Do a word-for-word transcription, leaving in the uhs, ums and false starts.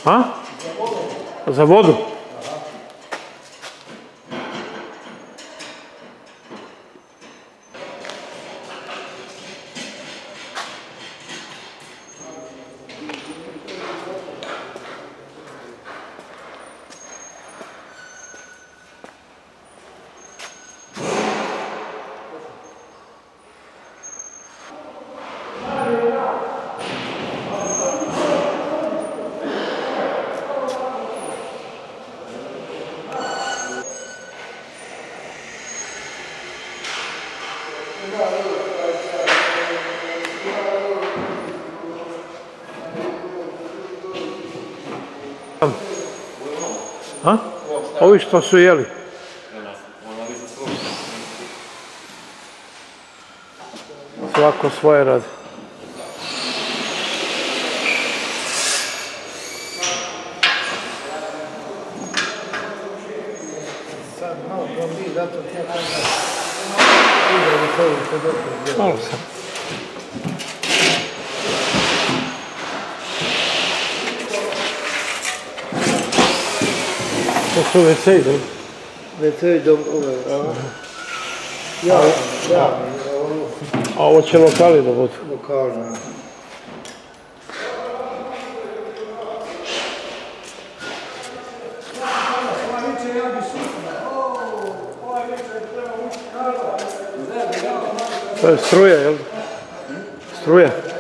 A? Za vodu? A? Ovi što su jeli? Svako svoje radi. Sad malo probi, zato ti ja kažem. Ide li to u kod opet. Malo sam. To su ve ce i dom. ve ce i dom ove, a? Ja, ja. A ovo će lokali da budu. Lokalno. To je struja, jel? Struja.